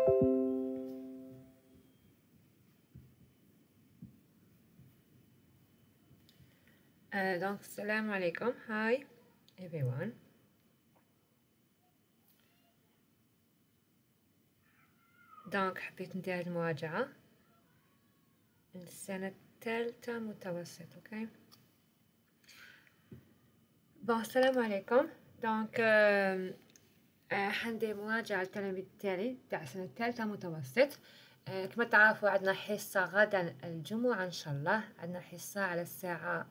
Donc, السلام عليكم. Hi everyone. Donc حبيت ندير المراجعة السنة الثالثة متوسط. اوكي بون السلام عليكم. دونك حندير مراجعة التلاميذ تاعي تاع السنة الثالثة متوسط. كما تعرفوا عندنا حصة غدا الجمعة ان شاء الله، عندنا حصة على الساعة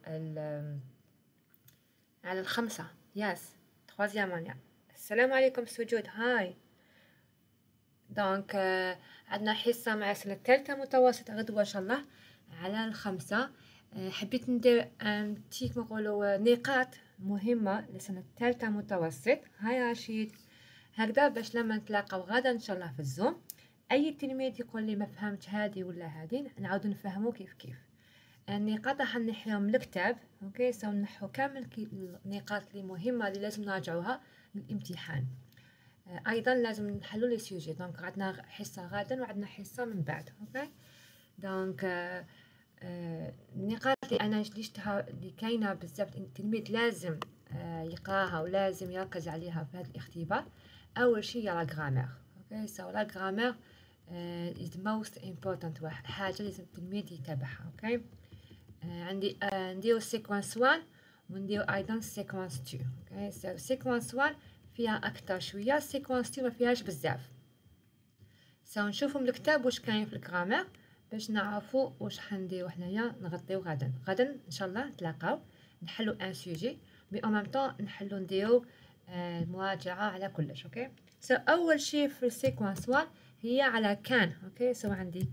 على 5 ياس 3 السلام عليكم سجود. هاي دونك عندنا حصة مع السنة الثالثة متوسط غدوة ان شاء الله على 5. حبيت ندير كيما نقولوا نقاط مهمة للسنة الثالثة متوسط. هاي رشيد هكذا باش لما نتلاقاو غدا ان شاء الله في الزوم اي تلميذ يقول لي ما فهمتش هذه ولا هذه نعاودو نفهمو كيف النقاط راح نحيهم من الكتاب. اوكي سو نحو كامل النقاط اللي مهمة اللي لازم نراجعوها للامتحان. ايضا لازم نحلو لي سوجي. دونك عندنا حصة غدا وعندنا حصة من بعد. اوكي دونك النقاط اللي انا شليتها اللي كاينه بزاف التلميذ لازم يقراها ولازم يركز عليها في هذا الاختبار. اول شيء لا غرامير. اوكي سو لا غرامير is the most important حاجه لازم التلميذ يتابعها. اوكي عندي نديرو سيكونس 1 ونديرو ايضا سيكونس 2. اوكي سو سيكونس 1 فيها اكثر شويه، سيكونس 2 ما فيهاش بزاف. سو نشوفوا من الكتاب واش كاين في الغرامير باش نعرفوا واش حنديرو حنايا نغطيو غدا ان شاء الله نتلاقاو نحلو ان سوجي مي او ميم طون نحلو نديرو مراجعه على كلش. اوكي سو اول شيء في السيكونس 1 هي على كان. اوكي سو عندي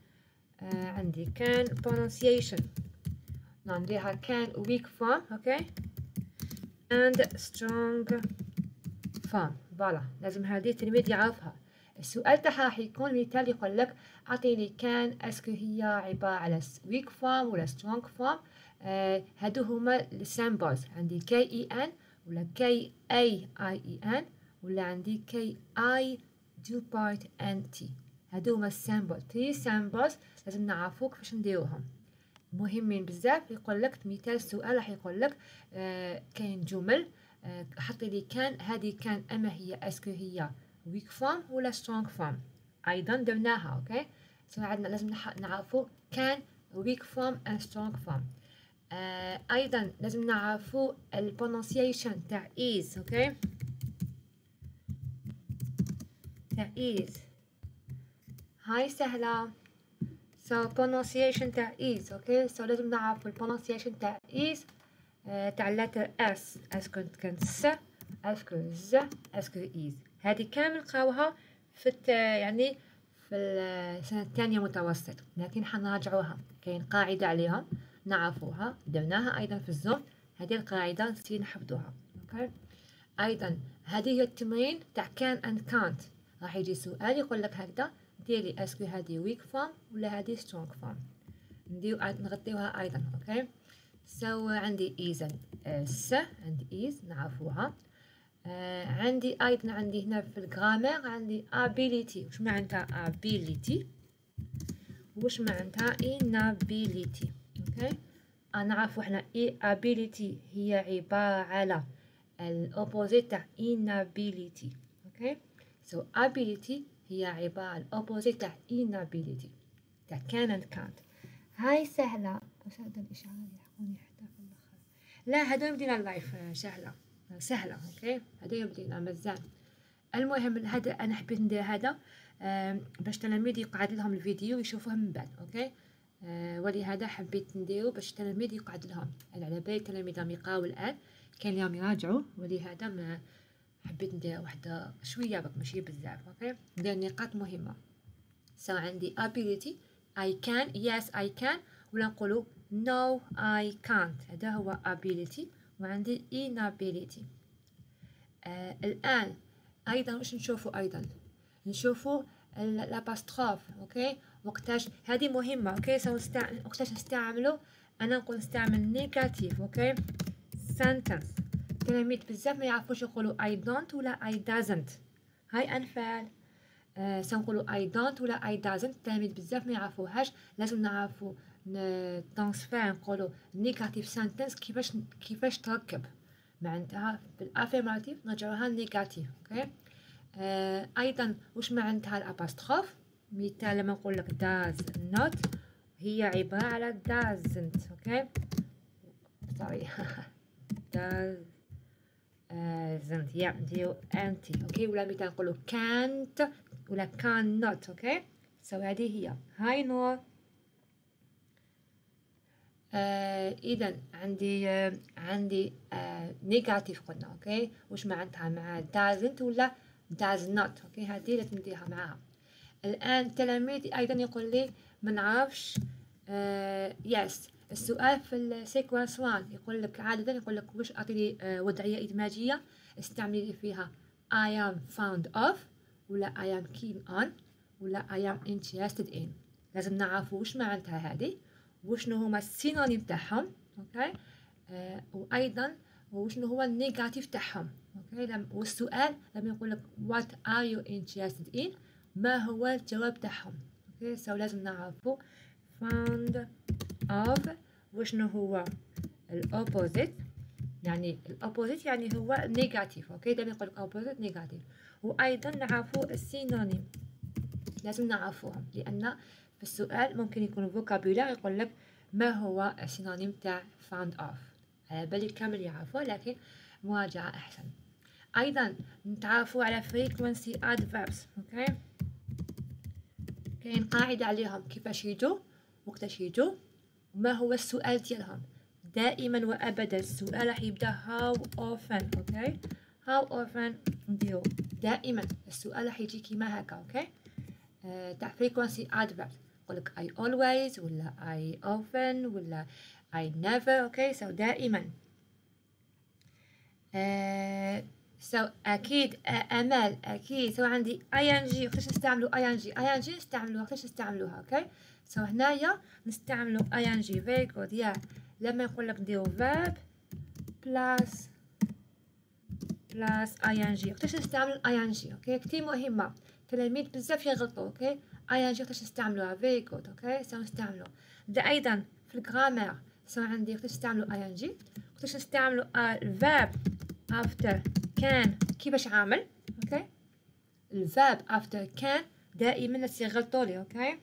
كان pronunciation نديرها كان weak form. اوكي and strong form. فوالا لازم هذه التلميذ يعرفها. السؤال تاعها راح يكون مثال يقول لك اعطيني كان اسكو هي عباره على ويك فورم ولا سترونج فورم. هادو هما السامبلز. عندي كي اي ان ولا كي اي اي ان ولا عندي كي اي دو بارت ان تي. هادو هما السامبل 3 سامبلز لازم نعرفو كيفاش نديروهم مهمين بزاف. يقول لك مثال السؤال راح يقول لك كاين جمل حطي لي كان هذه كان اما هي اسكو هي weak form ولا strong form. ايضا درناها. اوكي سو عندنا لازم نعرفوا كان weak form and strong form. ايضا لازم نعرفوا البرونسيشن تاع is. اوكي تاع is هاي سهله. سو pronunciation تاع is. اوكي سو لازم نعرفوا البرونسيشن تاع is تاع اللتر اس اسكو كانت س اسكو ز اسكو is. هذه كامل نقراوها في يعني في السنة الثانية متوسط لكن حنراجعوها كاين قاعدة عليها نعرفوها درناها أيضا في الزوم. هذه القاعدة نسي نحفظوها. اوكي أيضا هذه هي التمرين تاع كان اند كانت. راح يجي سؤال يقول لك هكذا ديري اسكو هذه ويك فورم ولا هذه سترونج فورم نديو نغطيوها أيضا. اوكي سو عندي إيزن س عندي إيز نعرفوها. عندي أيضا عندي هنا في الجرامر عندي ability. وش معناتها ability وش معناتها inability. اوكي نعرفو احنا ability هي عبارة على الأوبوزيت تاع inability. اوكي سو ability هي عبارة على الأوبوزيت تاع inability تاع كان and can't. هاي سهلة. وش هذا الإشعار اللي يحقوني حتى في الآخر؟ لا هذول بدينا اللايف سهلة. اوكي هذا بدينا مزال. المهم هذا انا حبيت ندير هذا باش التلاميذ يقعد لهم الفيديو يشوفوه من بعد. اوكي ولهذا حبيت نديرو باش التلاميذ يقعد لهم. انا على بالي التلاميذ راهم يقراو الان كاين اليوم يراجعوا ولهذا ما حبيت ندير واحده شويه بك ماشي بزاف. اوكي ندير نقاط مهمه. سو عندي ability I can yes I can ولا نقولوا no I can't. هذا هو ability وعندي inability. الآن أيضا واش نشوفوا أيضا نشوفوا الاباستروف. اوكي وقتاش هذه مهمة. اوكي سو وقتاش نستعملوا أنا نقول نستعمل نيجاتيف. اوكي sentence. التلاميذ بزاف ما يعرفوش يقولوا I don't ولا I doesn't. هاي أنفال سنقولو I don't ولا I doesn't. التلاميذ بزاف ما يعرفوهاش، لازم نعرفو ترانسفير نقولو نيجاتيف سنتنس كيفاش تركب معناتها بالافيرماتيف نرجعوها نيجاتيف. اوكي. ايضا واش معناتها الاباستروف؟ مثال لما نقول لك does not هي عبارة على doesn't. اوكي سوري doesn't نديرو انتي. اوكي ولا مثال نقولو can't ولا cannot. اوكي سو هذه هي. هاي نور. اذا عندي نيجاتيف قلنا. اوكي واش معناتها مع doesn't ولا does not؟ اوكي هذه لازم نديرها معاها. الان التلاميذ ايضا يقول لي ما نعرفش يس. السؤال في السيكونس 1 يقول لك عاده يقول لك واش اعطيني وضعيه ادماجيه استعملي فيها I am fond of ولا I am keen on ولا I am interested in. لازم نعرفوا واش معناتها هذه وشنو هما السينونيم تاعهم. اوكي وايضا وشنو هو النيجاتيف تاعهم. اوكي والسؤال لما يقول لك what are you interested in ما هو الجواب تاعهم. اوكي سو لازم نعرفوا fond of وشنو هو الاوبوزيت. يعني الاوبوزيت يعني هو نيجاتيف. اوكي دائما يقول لك اوبوزيت نيجاتيف. وايضا نعرفوا السينونيم لازم نعرفوهم لان في السؤال ممكن يكون فوكابولار يقول لك ما هو السينونيم تاع found of. على بالي كامل يعرفوه لكن مراجعة أحسن. أيضا نتعرفوا على frequency adverbs. أوكي كاين قاعدة عليهم كيفاش يجوا وقتاش يجوا وما هو السؤال ديالهم. دائما وأبدا السؤال راح يبدأ how often. أوكي how often نديرو دائما السؤال راح يجي كيما هكا. أوكي تاع frequency adverbs يقولك I always ولا I often ولا I never. اوكي سو دائما. سو اكيد امال اكيد سو عندي ing وقتاش نستعملو ing نستعملوها وقتاش نستعملوها. اوكي سو هنايا نستعملو ing very good. يا لما يقول لك نديرو verb plus ing وقتاش نستعملو ing. اوكي كتير مهمة تلاميذ بزاف يغلطوا. اوكي ing وقتاش نستعملوها very good. اوكي سو نستعملو ده ايضا في الجرامر. سو عندي وقتاش نستعملو ing وقتاش نستعملو الverb after can كيفاش عامل. اوكي الverb after can دائما الناس يغلطوا لي. اوكي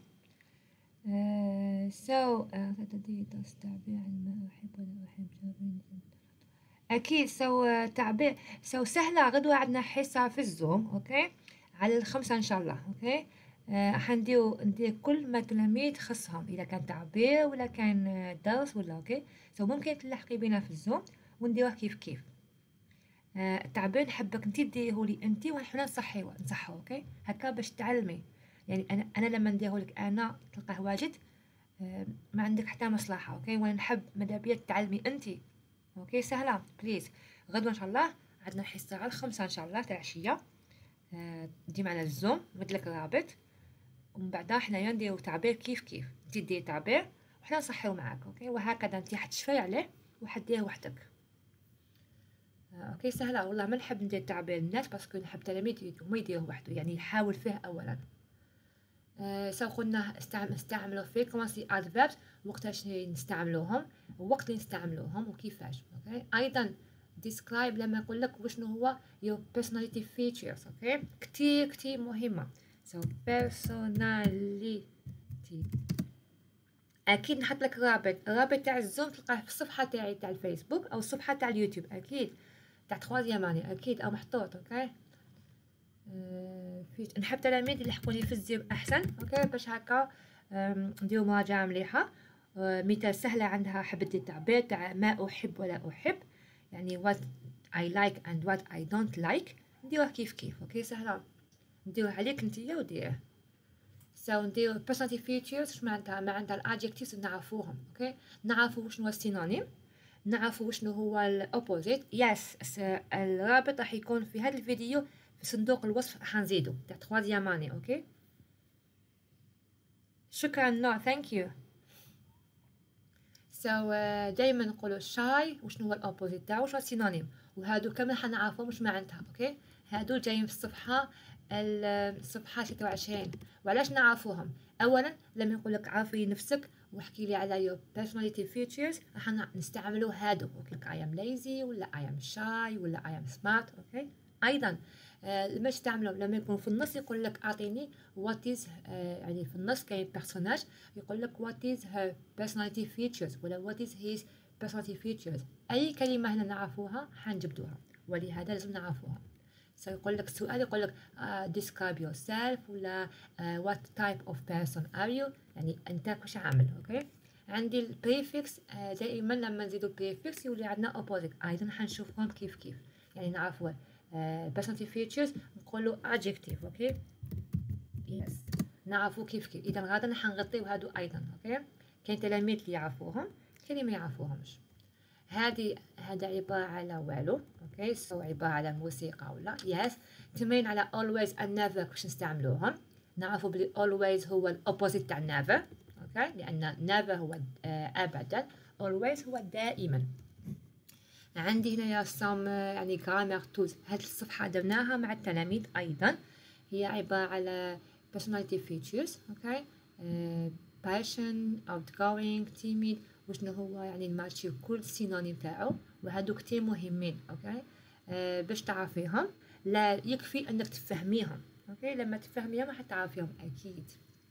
سو تعبير عن ما احب ولا احب اكيد سو تعبير سو سهله. غدوه عندنا حصه في الزوم. اوكي على 5 ان شاء الله. اوكي ندير كل ما التلاميذ خصهم اذا كان تعبير ولا كان درس ولا. اوكي سو ممكن تلحقي بينا في الزوم ونديروه كيف التعبير نحبك انتي ديرهولي انتي وحنا نصحوه. اوكي هكا باش تعلمي. يعني انا لما نديرهولك انا تلقاه واجد ما عندك حتى مصلحه. اوكي وانا نحب مدابيا تعلمي انتي. اوكي سهله بليز. غدوه ان شاء الله عندنا حصه على 5 ان شاء الله تاع العشيه. دي معنا الزوم ندير الرابط ومن بعدها حنايا نديرو تعبير كيف انتي ديري تعبير وحنا نصحيو معاك. اوكي وهكذا انتي حتشفاي عليه وحديره وحدك. اوكي سهله والله. ما نحب ندير تعبير الناس باسكو نحب تلاميذ هما يديروه وحده يعني يحاول فيه اولا. سو قلنا نستعملو frequency adverbs وقتاش نستعملوهم ووقت اللي نستعملوهم وكيفاش. اوكي ايضا describe لما يقول لك وشنو هو your personality features. اوكي كتير مهمه. so personality اكيد نحط لك الرابط تاع الزوم تلقاه في الصفحه تاعي تاع الفيسبوك او الصفحه تاع اليوتيوب اكيد تاع 3 ماني اكيد او محطوط. اوكي نحب تلاميذ يلحقوني في الزوم احسن. اوكي باش هكا نديرو مراجعه مليحه. مثال سهله عندها حبة التعبير تاع ما احب ولا احب يعني what I like and what I don't like نديروه كيف. اوكي سهله نديروه عليك نتيا وديره. سو نديرو personality features واش معناتها الادجكتيفز نعرفوهم. اوكي نعرفو شنو هو السينونيم نعرفو شنو هو الاوبوزيت. يس الرابط راح يكون في هذا الفيديو في صندوق الوصف راح نزيدو تاع 3 ماني. اوكي شكرا نو ثانك يو. سو دائما نقولوا شاي وشنو هو الاوبوزيت تاعو وشنو السينونيم وهادو كامل حنعرفهم واش معناتها. اوكي هادو جايين في الصفحه الصفحة 26. وعلاش نعرفوهم؟ أولا لما يقول لك عرفي نفسك واحكي لي على your personality features، راح نستعملوا هادو. اوكي I am lazy ولا I am shy ولا I am smart. اوكي أيضا لما تستعملوا لما يكون في النص يقول لك أعطيني what is يعني في النص كاين بيرسوناج يقول لك what is her personality features ولا what is his personality features. أي كلمة هنا نعرفوها حنجبدوها، ولهذا لازم نعرفوها. سيقول لك سؤال يقول لك describe yourself ولا what type of person are you، يعني أنت وش عامل. أوكي عندي البريفكس دائما لما نزيدو البريفكس يولي عندنا opposite، أيضا حنشوفهم كيف كيف. يعني نعرفوا personality features نقولوا adjective. أوكي yes نعرفوا كيف كيف. إذا غادا حنغطيو هادو أيضا. أوكي كاين تلاميذ اللي يعرفوهم كاين ما يعرفوهمش. هذا عبارة على والو. اوكي سو عبارة على موسيقى ولا يس. تمرين على always and never كيفاش نستعملوهم. نعرفوا بلي always هو الأوبوزيت تاع never. اوكي لأن never هو أبدا، always هو دائما. عندي هنا some يعني grammar tools. هاد الصفحة درناها مع التلاميذ أيضا. هي عبارة على personality features. اوكي passion outgoing timid وشنو هو يعني نماتشيو كل سينونيم تاعو، وهادو كتير مهمين. اوكي باش تعرفيهم لا يكفي انك تفهميهم. اوكي لما تفهميهم راح تعرفيهم اكيد.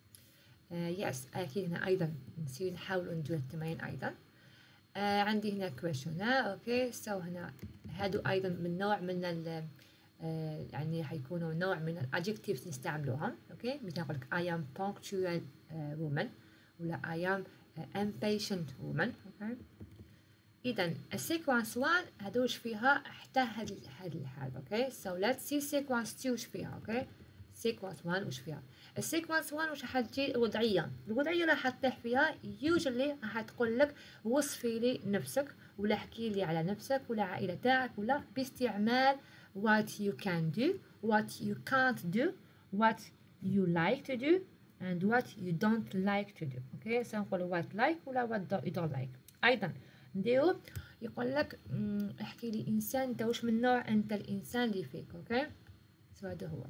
يس اكيد. هنا ايضا نسيو نحاولوا ندير التمارين ايضا. عندي هنا questionnaire. اوكي سو هنا هادو ايضا من نوع من ال يعني حيكونوا نوع من الادجكتيفز نستعملوهم. اوكي مثلا نقول لك I am punctual woman ولا I am impatient woman. اوكي اذا السيكونس 1 هادوش فيها حتى هاد الحال. اوكي سو ليتس سي سيكونس 2 وش فيها. اوكي سيكونس 1 وش فيها؟ السيكونس 1 وش حتجي الوضعيه راح تطيح فيها يوجولي راح تقول لك وصفي لي نفسك ولا احكي لي على نفسك ولا عائله تاعك ولا باستعمال what you can do what you can't do what you like to do and what you don't like to do. اوكي سنقول what like ولا what you don't like. ايضا نديرو يقول لك احكي لي انسان انت وش من نوع انت الانسان اللي فيك. اوكي سو هذا هو.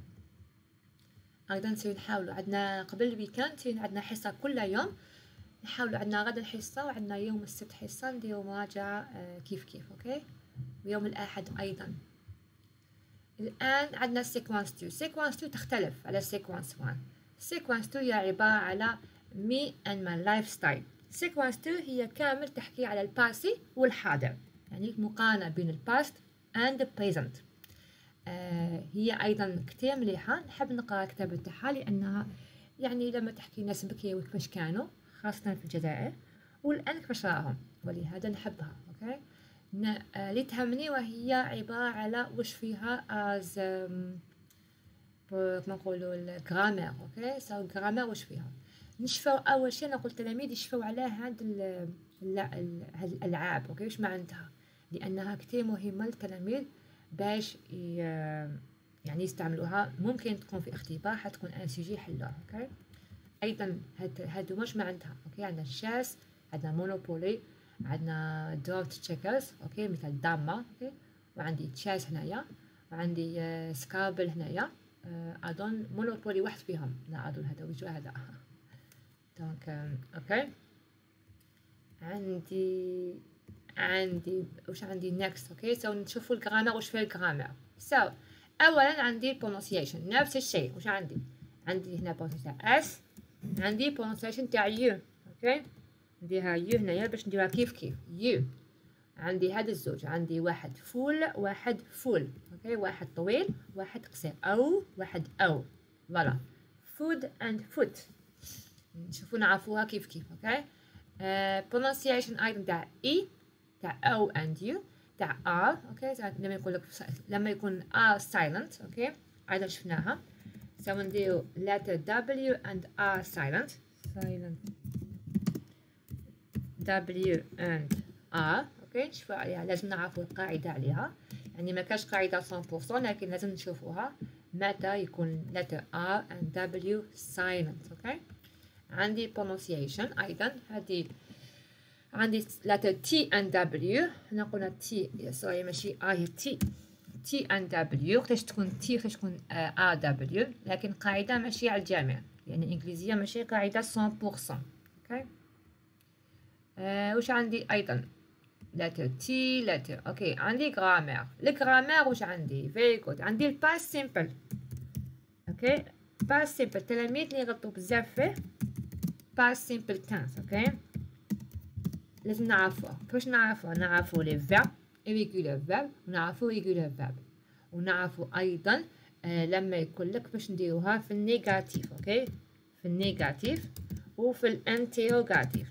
ايضا نسيو نحاولوا عندنا قبل الويكاند عندنا حصه كل يوم، نحاولوا عندنا غدا الحصه وعندنا يوم السبت حصه نديرو مراجعه كيف كيف. اوكي ويوم الاحد ايضا. الان عندنا سيكونس 2. سيكونس 2 تختلف على سيكونس 1. سيكونس 2 هي عباره على me and my lifestyle. سيكونس 2 هي كامل تحكي على الباسي والحاضر، يعني مقارنه بين الباست and the present. هي ايضا كتير مليحه. نحب نقرا كتاب تاعها لانها يعني لما تحكي الناس بكري وكيفاش كانوا خاصه في الجزائر والان كيفاش راهم، ولهذا نحبها. اوكي اللي تهمني وهي عباره على وش فيها از كما نقولوا الجرامير. اوكي سو الجرامير وش فيها نشفوا اول شيء نقول التلاميذ يشفوا على هاد الالعاب. اوكي وش معناتها؟ لانها كتير مهمه للتلاميذ باش يعني يستعملوها. ممكن تكون في اختبار حتكون ان سي يحلوها. اوكي ايضا هادو واش معناتها. اوكي عندنا الشاس عندنا مونوبولي عندنا دوت تشيكرز. اوكي مثل داما. اوكي وعندي تشاس هنايا وعندي سكابل هنايا. اظن مونوبولي واحد فيهم لا اظن هذا وجه هذا. دونك اوكي عندي وش عندي نيكست. اوكي سو نشوفوا الجرامر وش فيه الجرامر. سو اولا عندي البرونسيشن نفس الشيء. وش عندي هنا برونسيشن اس عندي برونسيشن تاع يو. اوكي نديرها يو هنايا باش نديرها كيف يو. عندي هاد الزوج عندي واحد فول واحد فول. اوكي واحد طويل واحد قصير او واحد او فوالا فود اند فوت. نشوفوا نعرفوها كيف. اوكي pronunciation ايضا تاع اي تاع او اند يو تاع ار. اوكي لما يكون ار silent. اوكي ايضا شفناها. سو نديرو letter w and r silent w and r. اوكي نشوفوا عليها لازم نعرفوا القاعده عليها، يعني ما كاش قاعده 100% لكن لازم نشوفوها متى يكون letter r and w silent. اوكي عندي pronunciation ايضا هذه عندي letter T and W. هنا قلنا T سوري ماشي I T تي ان دبليو، وقتاش تكون تي وقتاش تكون ا دبليو، لكن قاعدة ماشي على الجميع، يعني الإنجليزية ماشي قاعدة 100%. اوكي. وش عندي أيضا؟ letter T letter. اوكي عندي grammar. الجرامر وش عندي؟ very good. عندي ال past simple. اوكي past simple التلاميذ اللي يغلطوا بزاف فيه past simple tense. اوكي لازم نعرفوه. كيفاش نعرفوه؟ نعرفو لي verb irregular verb ونعرفو regular verb ونعرفو أيضا لما يقول لك باش نديروها في النيجاتيف. اوكي في النيجاتيف وفي الانتيروغاتيف.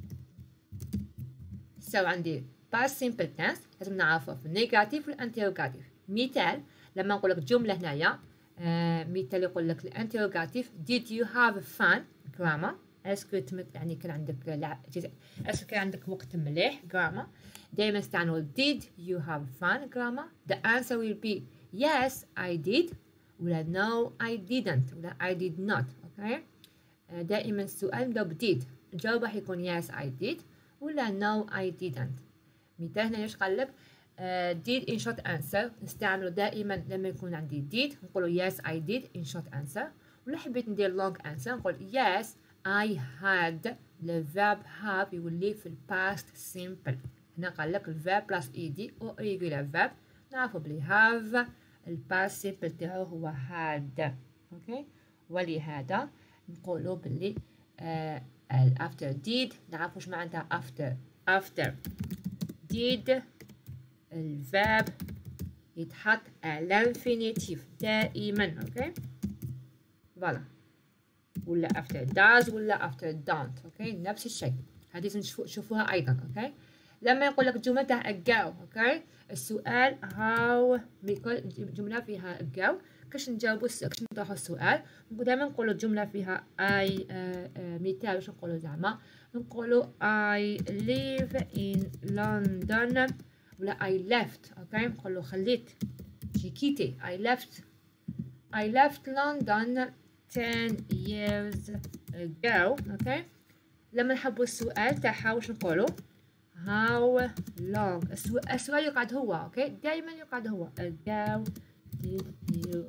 سو عندي past simple tense لازم نعرفه في النيجاتيف والانتيروغاتيف. مثال لما نقول لك جملة هنايا مثال يقول لك الانتيروغاتيف did you have fun grammar. اسكو يعني كان عندك اسكو كان عندك وقت مليح grammar. دائما نستعملوا did you have fun grammar. The answer will be yes I did ولا no I didn't ولا I did not. اوكي دائما السؤال نبداو ب did. الجواب راح يكون yes I did ولا no I didn't. مثال هنا ايش قال لك did in short answer. نستعملوا دائما لما يكون عندي did نقولوا yes I did in short answer. ولا حبيت ندير long answer نقول yes I had. the verb have يولي في past simple. هنا قال لك verb plus ed او irregular verb نعرفوا بلي have past simple تاعو هو had. اوكي ولهذا نقولوا بلي after did نعرف واش معناتها after did الفيرب يتحط على الانفينيتيف دائما. اوكي فوالا ولا after does ولا after don't. اوكي نفس الشيء هذه لازم تشوفوها ايضا. اوكي لما يقول لك جمله تاع go. اوكي السؤال how جمله فيها go كاش نجاوبوا كاش نطرحوا السؤال دائما نقولوا الجمله فيها I مثال واش نقولوا زعما نقولوا I live in London ولا I left. اوكي نقولوا خليت جي كيتي I left London 10 years ago. اوكي لما نحبوا السؤال تاعها واش نقولوا how long. السؤال يقعد هو. اوكي دائما يقعد هو ago did you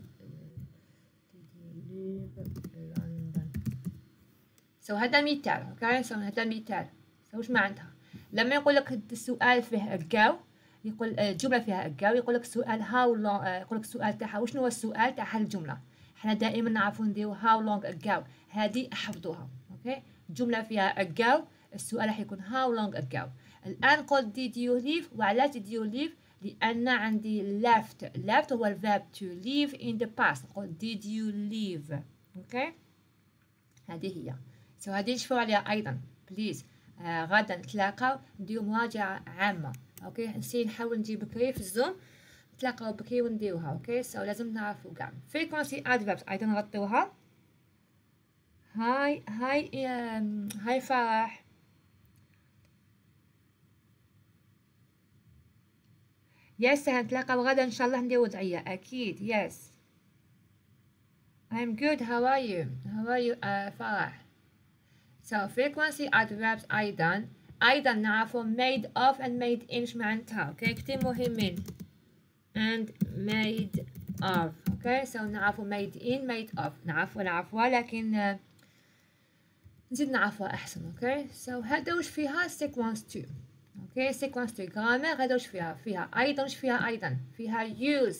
لندن. هذا مثال. اوكي هذا مثال. واش معناتها لما يقول لك السؤال فيه ago يقول الجمله فيها ago يقول لك السؤال how long يقول لك السؤال تاعها واش هو السؤال تاع الجمله. احنا دائما نعرفوا نديروا how long ago هذه احفظوها. اوكي الجمله فيها ago السؤال راح يكون how long ago. الان قلت did you leave وعلاش did you leave لأن عندي left هو الverb to leave in the past. نقول did you leave. اوكي هذه هي. هذه نشوفوا عليها أيضا بليز. غدا نتلاقاو نديرو مراجعة عامة. اوكي نحاول نجي بكري في الزوم نتلاقاو بكري ونديروها. اوكي لازم نعرفوا كاع frequency adverbs أيضا نغطيوها. هاي فرح. يس هنتلاقى غدا ان شاء الله ندير وضعية اكيد. يس I'm good. how are you فرح. frequency adverbs ايضا نعرفوا made of and made in. ايش معناتها؟ اوكي كتير مهمين and made of. اوكي نعرفوا made in made of نعرفوها لكن نزيد نعرفوها احسن. اوكي هذا وش فيها sequence 2. اوكي sequence 2 grammar. هذا وش فيها ايضا فيها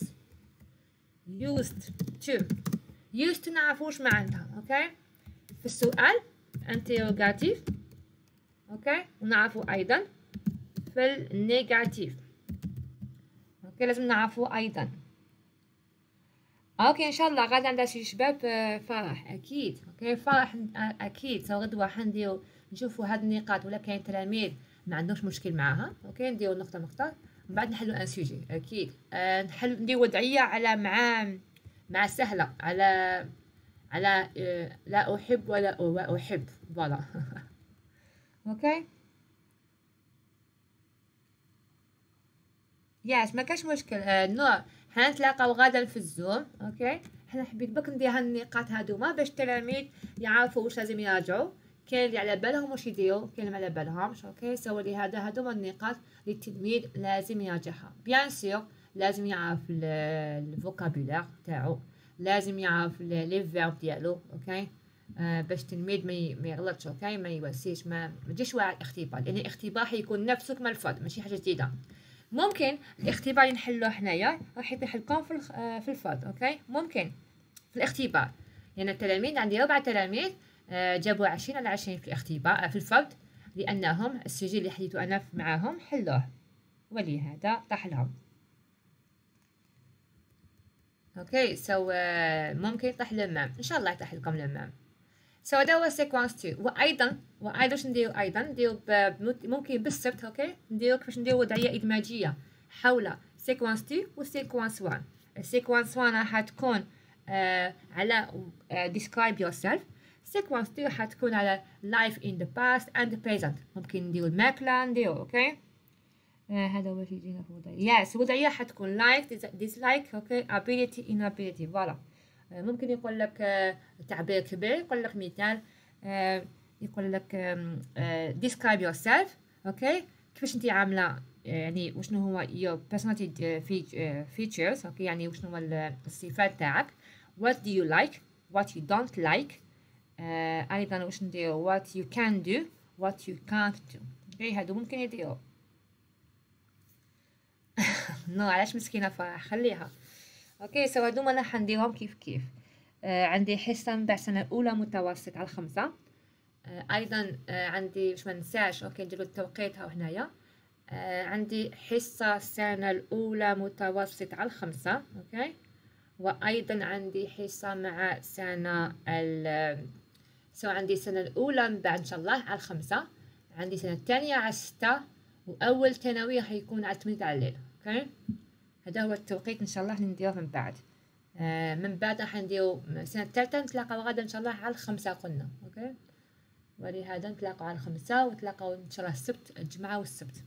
used to نعرفوا وش معناتها. اوكي في السؤال interrogative. اوكي ونعرفوا ايضا في النيجاتيف. اوكي لازم نعرفوا ايضا. اوكي ان شاء الله غدا عندنا شي شباب فرح اكيد. اوكي فرح اكيد غدوه حنديرو نشوفوا هاد النقاط ولا كاين تلاميذ ما عندهمش مشكل معاها. اوكي نديرو نقطه من بعد نحلو ان سوجي اكيد. نديرو وضعيه على مع سهله على لا احب ولا احب فوالا. اوكي ياس ما كاش مشكل. نور حنتلاقاو غدا في الزوم. اوكي حنا حبيت بك ندير هالنقاط هادوما باش التلاميذ يعرفوا واش لازم يراجعوا. كاين اللي على بالهم واش يديروا كاين اللي ما على بالهمش. اوكي لهذا هادوما النقاط اللي التلميذ لازم يراجعها. بيان سور لازم يعرف الفوكابولار تاعو، لازم يعرف لي فيرب ديالو. اوكي، باش التلميذ ما يغلطش. اوكي، ما يوسيش، ما يجيش واعي الاختبار، لان الاختبار حيكون نفسه كما الفرد، ماشي حاجه جديده. ممكن الاختبار اللي نحلوه حنايا راح يطيح لكم في الفرد. اوكي، ممكن في الاختبار، يعني التلاميذ عندي 4 تلاميذ جابوا 20 على 20 في الاختبار في الفرد، لانهم السجل اللي حديته انا معاهم حلوه، ولهذا طاح لهم. اوكي، ممكن يطيح للمام، ان شاء الله يطيح لكم للمام. هذا هو سيكونس 2. وايضا واش نديرو؟ ايضا نديرو ممكن بالسبت. اوكي، نديرو كيفاش نديرو وضعيه ادماجيه حول سيكونس 2 وسيكونس 1. السيكونس 1 راح تكون على describe yourself. سيكونس 2 راح تكون على life in the past and the present. ممكن نديرو الماكله نديرو. اوكي، هذا هو يجينا في الوضعيه. الوضعيه حتكون like dislike. اوكي، ability inability. فوالا. ممكن يقول لك تعبير كبير، يقول لك مثال، يقول لك describe yourself. اوكي، كيفاش انت عامله، يعني وشنو هو your personality features. اوكي، يعني وشنو هو الصفات تاعك. what do you like what you don't like. ايضا واش نديرو what you can do what you can't do. اوكي، هادو ممكن يديرو. نو علاش مسكينه فرح، خليها. اوكي، هادوما انا حنديرهم كيف عندي حصه من بعد سنه اولى متوسط على 5. ايضا عندي باش ما ننساش. اوكي، نديرو التوقيت هاو هنايا. عندي حصه السنه الاولى متوسط على 5. اوكي، وايضا عندي حصه مع سنه عندي السنه الاولى من بعد ان شاء الله على 5. عندي سنه الثانيه على 6، واول ثانوي راح يكون على 8 تاع الليل. اوكي، هذا هو التوقيت ان شاء الله اللي نديروه من بعد. من بعد راح نديرو السنه الثالثه نتلاقاو غدا ان شاء الله على 5 قلنا. اوكي، ولهذا نتلاقاو على 5 ونتلاقاو ان شاء الله السبت، الجمعه والسبت.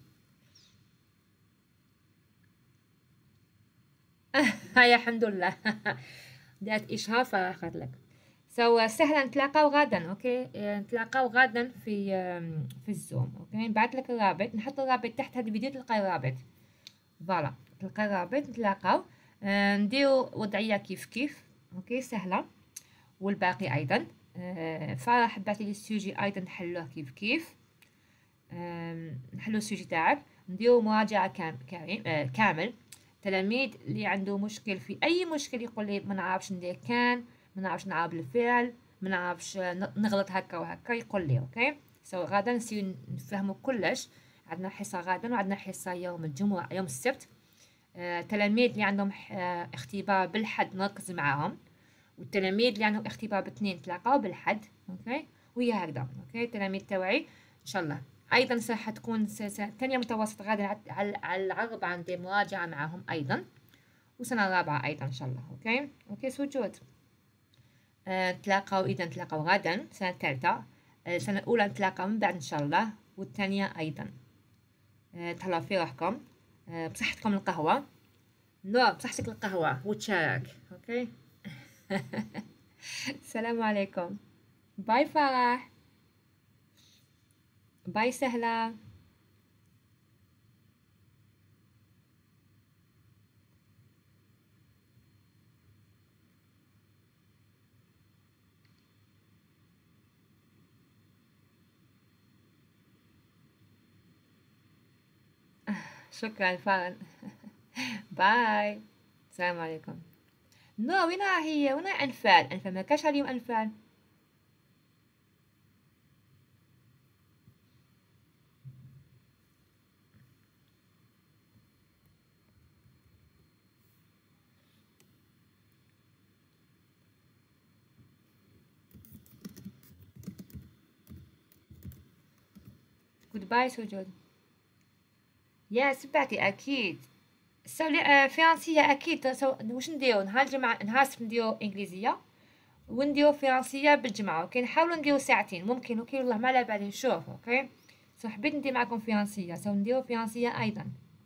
هيا الحمد لله. دات اشهار فاخذ لك. سهلا نتلاقاو غدا. اوكي، نتلاقاو غدا في الزوم. اوكي، نبعث لك الرابط، نحط الرابط تحت هذا الفيديو تلقاي الرابط. فوالا، تلقاي الرابط نتلاقاو. نديرو وضعيه كيف. اوكي، سهله. والباقي ايضا فرح بعثي لي السوجي ايضا نحلوه كيف. نحلو السوجي تاعك، نديرو مراجعه كامل. تلاميذ اللي عنده مشكل في اي مشكل يقول لي ما نعرفش ندير كان، ما نعرفش نعرب الفعل، ما نعرفش نغلط هكا وهكا، يقول لي. اوكي، غدا نسيو نفهمو كلش. عندنا حصه غدا وعندنا حصه يوم الجمعه يوم السبت. تلاميذ اللي عندهم اختبار بالحد نركز معاهم، والتلاميذ اللي عندهم اختبار باثنين تلاقاو بالحد. اوكي، ويا هكذا. اوكي، التلاميذ توعي ان شاء الله. ايضا حتكون ثانيه متوسط غدا على العرب عندي مراجعه معاهم ايضا، وسنه رابعه ايضا ان شاء الله. اوكي سجود. نتلاقاو غدا سنه ثالثه. السنه الاولى نتلاقاو من بعد ان شاء الله، والثانيه ايضا. تهلاو في روحكم، بصحتكم القهوه. بصحتك القهوه وتشارك. اوكي. السلام عليكم. باي فرح. باي سهلة. شكرا فرح. باي. السلام عليكم. وين هي؟ وين أنفال ما كاش اليوم أنفال. جود باي سجود. يا سبعتي أكيد. فرنسية أكيد. واش نديرو نهار الجمعة، نهار السبت نديرو إنجليزية، ونديرو فرنسية بالجمعة. اوكي، نحاولو نديرو ساعتين ممكن. اوكي، والله ما على بالي نشوف. اوكي، حبيت ندير معكم فرنسية، نديرو فرنسية أيضا.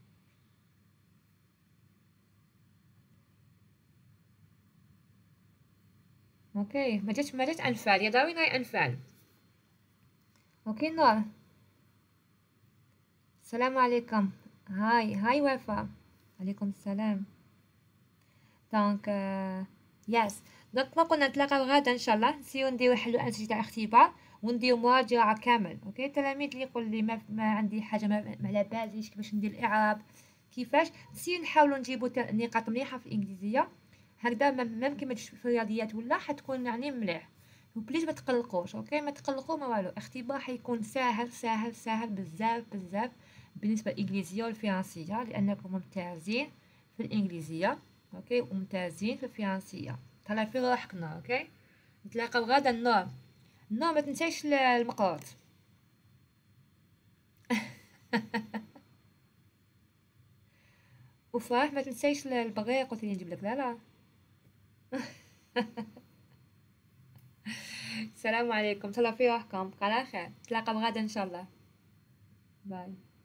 اوكي، ما جات أنفال. يا داوين هاي أنفال. اوكي نور. السلام عليكم. هاي وفاء. عليكم السلام. دونك يس، دونك ما قلنا نتلاقاو غدا ان شاء الله، نسيو نديرو نحلو انسجه تاع اختبار ونديرو مراجعه كامل. اوكي، التلاميذ اللي يقول لي ما عندي حاجه، ما على باليش كيفاش ندير الاعراب، كيفاش نسيو نحاولوا نجيبو نقاط مليحه في الانجليزيه، هكذا ممكن ما تجيش في الرياضيات ولا حتكون يعني مليح. وبليز ما تقلقوش، اوكي ما تقلقوا ما والو، اختبار حيكون ساهل ساهل ساهل بزاف بزاف بالنسبه للانجليزيه والفرنسيه، لانكم ممتازين في الانجليزيه اوكي وممتازين في الفرنسيه. تهلا في روحكنا. اوكي، نتلاقاو غدا. النوم، النوم ما تنساش المقروط. وفرح ما تنساش البغيق، قلت لي نجيب لك. لا لا. السلام عليكم، تهلا في روحكم، على خير، نتلاقاو غدا ان شاء الله. باي.